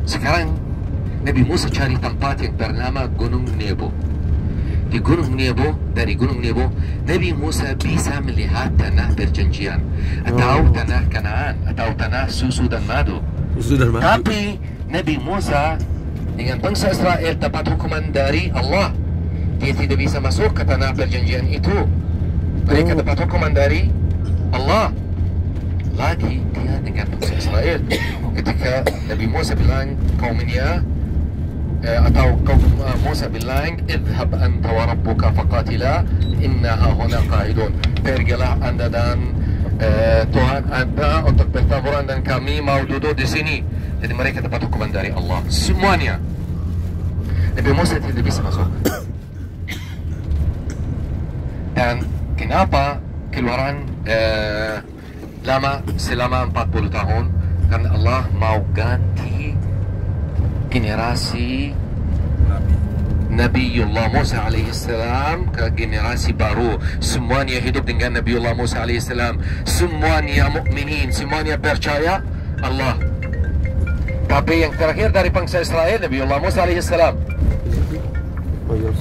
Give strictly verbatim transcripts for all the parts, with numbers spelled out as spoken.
Sekarang Nabi Musa cari tempat yang bernama Gunung Nebo. Di Gunung Nebo, dari Gunung Nebo, Nabi Musa bisa melihat tanah perjanjian atau oh. tanah Kanaan atau tanah susu dan madu. Susu dan madu. Tapi Nabi Musa dengan bangsa Israel dapat hukuman dari Allah. Dia tidak bisa masuk ke tanah perjanjian itu. Mereka oh. dapat hukuman dari Allah. Lagi dia dengan bangsa Israel. Ketika Nabi Musa bilang kaumnya eh, atau kaum uh, Musa bilang idhab anta wa rabbuka faqatila inna hahuna qa'idun. Pergilah anda dan uh, Tuhan anda untuk bertaburan dan kami mau duduk di sini. Jadi mereka dapat hukuman dari Allah. Semuanya. Nabi Musa tidak bisa masuk. Dan kenapa keluaran uh, lama selama empat puluh tahun? Karena Allah mau ganti generasi Nabiullah Musa alaihissalam ke generasi baru. Semuanya hidup dengan Nabiullah Musa alaihissalam. Semuanya mukminin, semuanya percaya Allah. Tapi yang terakhir dari bangsa Israel Nabiullah Musa alaihissalam. Oh, yes.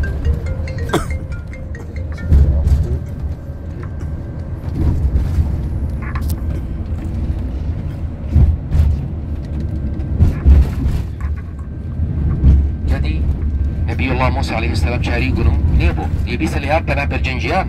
Nabiullah Musa alaihissalam cari Gunung Nebo. Dia bisa lihat tanah perjanjian.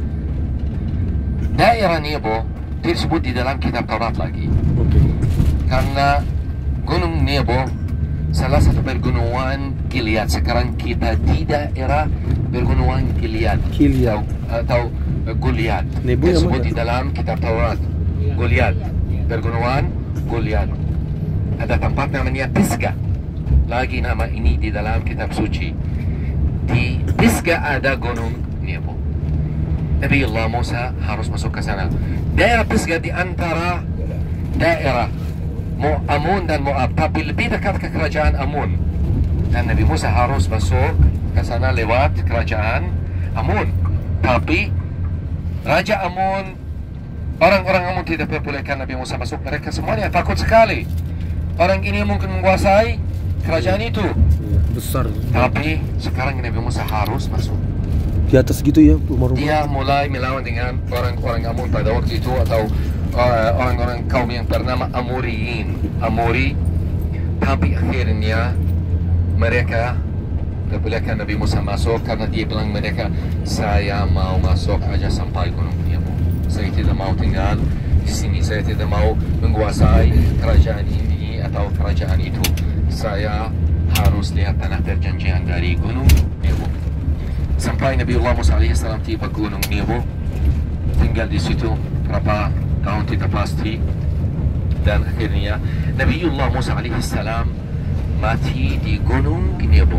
Daerah Nebo disebut di dalam kitab Taurat lagi. Okay. Karena Gunung Nebo salah satu pergunungan Gilead. Sekarang kita di daerah pergunungan Gilead. Gilead atau, atau Goliad. Nebo disebut di dalam kitab Taurat. Goliad. Pergunungan Goliad. Ada tempat namanya Pisgah. Lagi nama ini di dalam kitab suci. Di Pisgah ada Gunung Nebo. Nabiullah Musa harus masuk ke sana. Daerah Pisgah di antara daerah Amun dan Moab, tapi lebih dekat ke kerajaan Amun. Dan Nabi Musa harus masuk ke sana lewat kerajaan Amun. Tapi Raja Amun, orang-orang Amun tidak perbolehkan Nabi Musa masuk. Mereka semuanya takut sekali. Orang ini mungkin menguasai kerajaan itu besar. Tapi sekarang Nabi Musa harus masuk. Di atas gitu ya, rumah-rumah. Dia mulai melawan dengan orang-orang Amun pada waktu itu atau orang-orang uh, kaum yang bernama Amoriyin. Amori. Tapi akhirnya mereka perbolehkan Nabi Musa masuk karena dia bilang mereka, saya mau masuk aja sampai Gunung Nebo. Saya tidak mau tinggal di sini. Saya tidak mau menguasai kerajaan ini atau kerajaan itu. Saya harus lihat tanah perjanjian dari Gunung Nebo. Sampai Nabiullah Musa alaihissalam tiba Gunung Nebo, tinggal di situ berapa tahun tidak pasti. Dan akhirnya Nabiullah Musa alaihissalam mati di Gunung Nebo.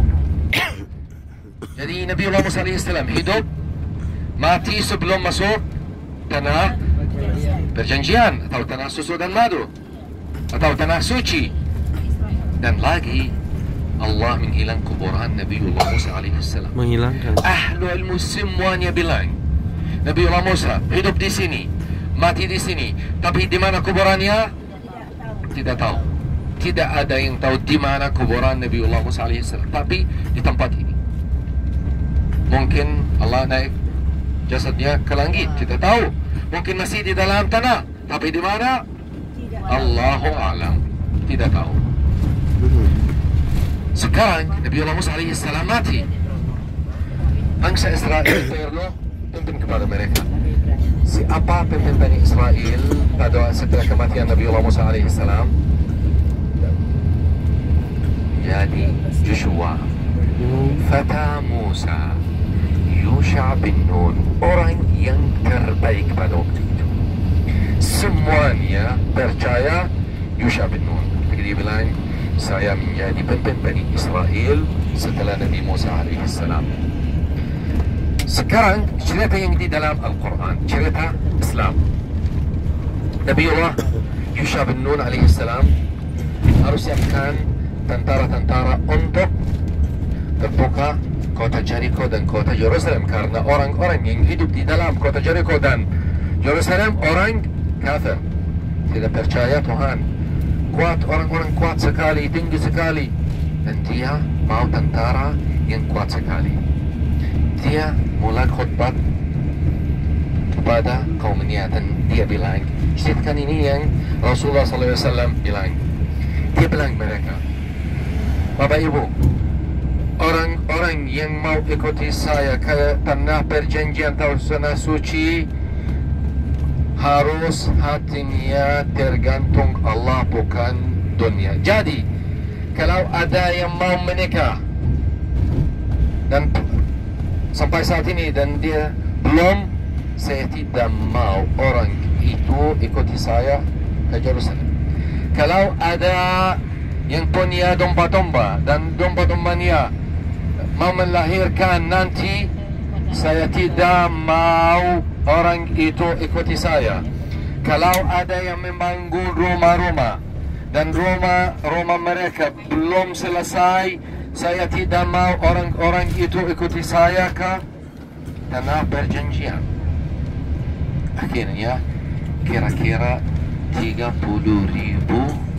Jadi Nabiullah Musa alaihissalam hidup, mati sebelum masuk tanah perjanjian atau tanah susu dan madu atau tanah suci. Dan lagi Allah menghilang kuburan Nabiullah Musa alaihissalam. Menghilangkan. Ahlul ilmu semuanya bilang Nabiullah Musa hidup di sini, mati di sini, tapi di mana kuburannya? Tidak tahu. Tidak ada yang tahu di mana kuburan Nabiullah Musa alaihissalam. Tapi di tempat ini. Mungkin Allah naik jasadnya ke langit, tidak tahu. Mungkin masih di dalam tanah, tapi di mana? Allahu a'lam. Tidak tahu. Sekarang Nabiullah Musa alaihissalam mati. Bangsa Israel perlu pimpin kepada mereka. Siapa pemimpin Bani Israel pada setelah kematian Nabiullah Musa alaihissalam? Jadi Joshua, Fata Musa, Yusha bin Nun, orang yang terbaik pada waktu itu. Semuanya percaya Yusha bin Nun. Jadi dia bilang, saya menjadi pemimpin Bani Israel setelah Nabi Musa alaihissalam. Sekarang cerita yang di dalam Al-Quran, cerita Islam. Nabiullah Yusha bin Nun alaihissalam harus siapkan tentara-tentara untuk terbuka kota Jericho dan kota Yerusalem, karena orang-orang yang hidup di dalam kota Jericho dan Yerusalem orang kafir, tidak percaya Tuhan. kuat, orang-orang kuat sekali, tinggi sekali. Dan dia mau tentara yang kuat sekali. Dia mulai khutbah kepada kaumnya dan dia bilang, kan ini yang Rasulullah sallallahu alaihi wasallam bilang. Dia bilang mereka, Bapak Ibu, orang-orang yang mau ikuti saya ke tanah perjanjian atau tanah suci, harus hatinya tergantung Allah bukan dunia. Jadi kalau ada yang mau menikah dan sampai saat ini dan dia belum, saya tidak mau orang itu ikuti saya ke Jerusalem. Kalau ada yang punya domba-domba dan domba-dombanya mau melahirkan nanti, saya tidak mau orang itu ikuti saya. Kalau ada yang membangun rumah-rumah dan rumah-rumah mereka belum selesai, saya tidak mau orang-orang itu ikuti saya ke tanah perjanjian. Akhirnya kira-kira tiga puluh ribu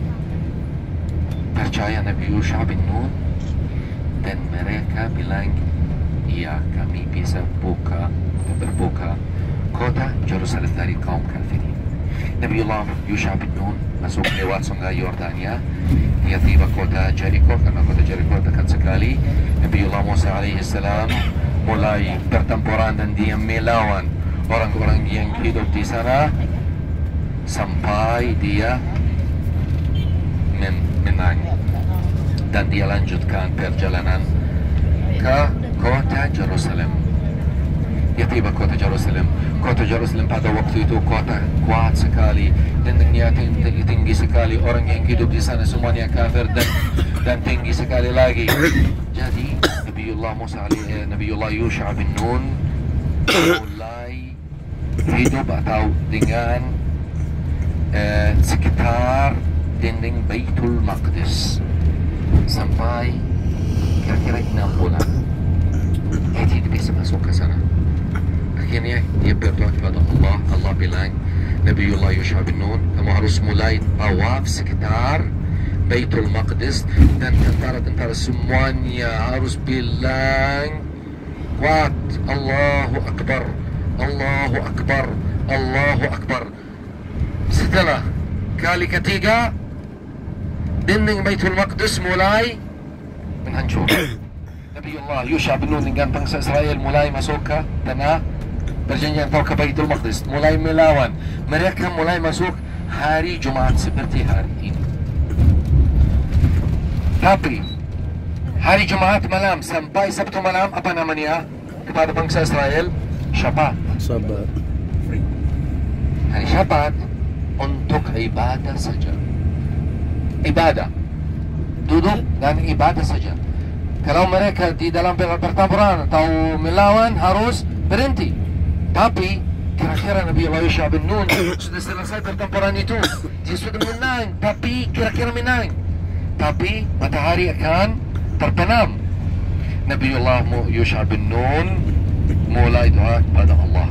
percaya Nabi Yusha bin Nun, dan mereka bilang, iya, kami bisa buka berbuka kota Jerusalem dari kaum kafirin. Nabiullah Yusha bin Nun masuk lewat sungai Yordania. Dia tiba kota Jericho, karena kota Jericho dekat sekali. Nabiullah Musa alaihi salam mulai pertempuran dan dia melawan orang-orang yang hidup di sana sampai dia men menang, dan dia lanjutkan perjalanan ke kota Jerusalem. Dia tiba kota Jerusalem. Kota Jerusalem pada waktu itu kota kuat sekali, dindingnya tinggi, tinggi sekali. Orang yang hidup di sana semuanya kafir dan dan tinggi sekali lagi. Jadi Nabiullah Musa alaihi Nabiullah Yusha bin Nun mulai hidup atau dengan uh, sekitar dinding Baitul Maqdis sampai kira-kira enam bulan. Dia tidak bisa masuk ke sana. Akhirnya dia berdoa kepada Allah. Allah bilang, Nabiullah Yusha bin Nun, kamu harus mulai tawaf sekitar Baitul Maqdis, dan tentara-tentara semuanya harus bilang kuat, Allahu Akbar, Allahu Akbar, Allahu Akbar. Setelah kali ketiga, dinding Baitul Maqdis mulai menghancur. Nabiullah Yusha bin Nun dengan bangsa Israel mulai masuk ke tanah perjanjian atau ke Baitul Maqdis, mulai melawan. Mereka mulai masuk hari Jumaat seperti hari ini. Tapi hari Jumaat malam sampai Sabtu malam, apa namanya kepada bangsa Israel? Syabat. Sabat. Hari Syabat untuk ibadah saja. Ibadah, duduk dan ibadah saja. Kalau mereka di dalam pertempuran atau melawan, harus berhenti. Tapi kira-kira Nabiullah Yusha bin Nun sudah selesai pertempuran itu, dia sudah menang, tapi kira-kira menang, tapi matahari akan terbenam. Nabiullah Yusha bin Nun mulai doa kepada Allah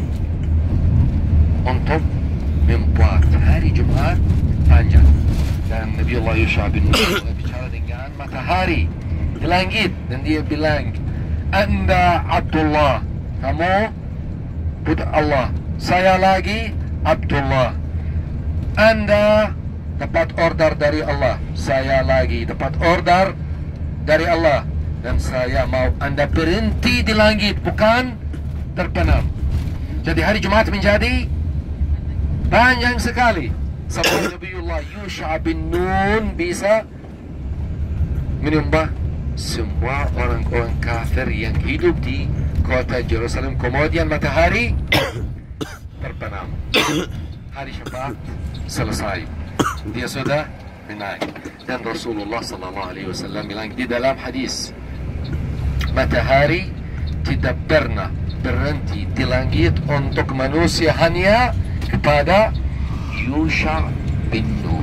untuk membuat hari Jumaat panjang. Dan Nabiullah Yusha bin Nun mulai bicara dengan matahari di langit, dan dia bilang, Anda Abdullah, kamu budak Allah, saya lagi Abdullah. Anda dapat order dari Allah, saya lagi dapat order dari Allah, dan saya mau Anda berhenti di langit, bukan terbenam. Jadi hari Jumat menjadi panjang sekali sampai Nabiullah Yusha bin Nun bisa menyembah semua orang-orang kafir yang hidup di kota Jerusalem. Kemudian matahari terbenam. Hari Syabat selesai, dia sudah menang. Dan Rasulullah sallallahu alaihi wasallam bilang di dalam hadis, matahari tidak pernah berhenti di langit untuk manusia hanya kepada Yusha bin Nun.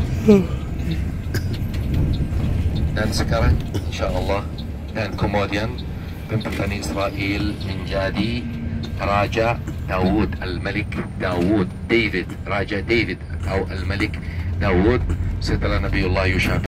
Dan sekarang insyaAllah, dan kemudian pimpinan Israel menjadi Raja Daud, Al-Malik Daud, David, Raja David atau Al-Malik Daud setelah Nabiullah Yusha